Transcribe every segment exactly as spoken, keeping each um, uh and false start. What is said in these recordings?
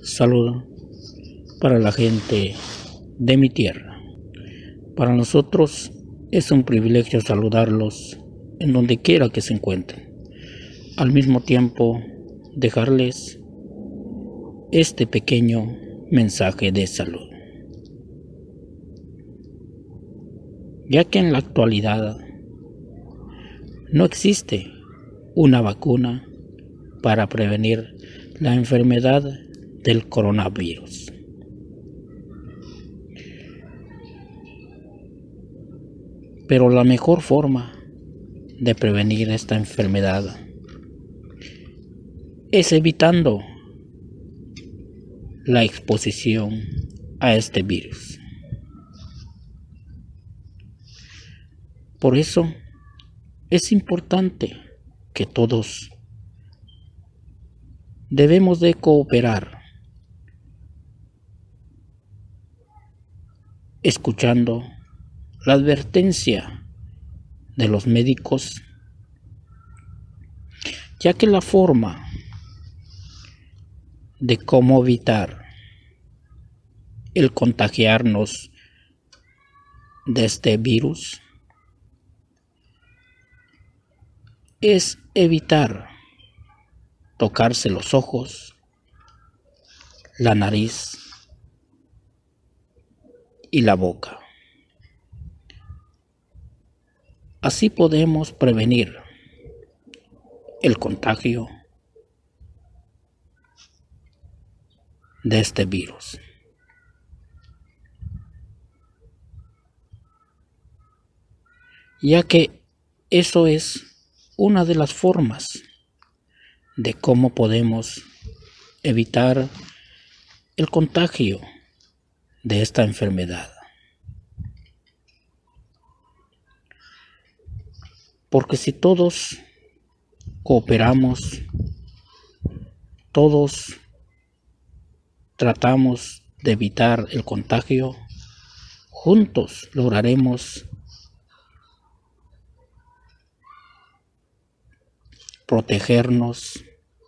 Saludo para la gente de mi tierra. Para nosotros es un privilegio saludarlos en donde quiera que se encuentren. Al mismo tiempo, dejarles este pequeño mensaje de salud. Ya que en la actualidad no existe una vacuna para prevenir la enfermedad del coronavirus. Pero la mejor forma de prevenir esta enfermedad es evitando la exposición a este virus. Por eso es importante que todos debemos de cooperar, escuchando la advertencia de los médicos, ya que la forma de cómo evitar el contagiarnos de este virus es evitar tocarse los ojos, la nariz y la boca. Así podemos prevenir el contagio de este virus. Ya que eso es una de las formas de cómo podemos evitar el contagio de esta enfermedad. Porque si todos cooperamos, todos tratamos de evitar el contagio, juntos lograremos protegernos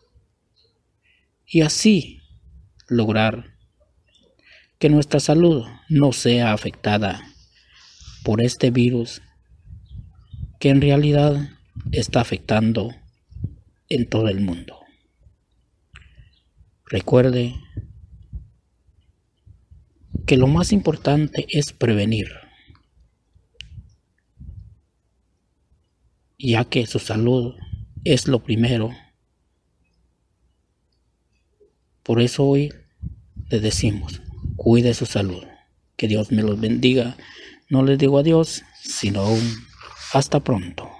y así lograr que nuestra salud no sea afectada por este virus que en realidad está afectando en todo el mundo. Recuerde que lo más importante es prevenir, ya que su salud es lo primero. Por eso hoy le decimos, cuide su salud. Que Dios me los bendiga. No les digo adiós, sino un hasta pronto.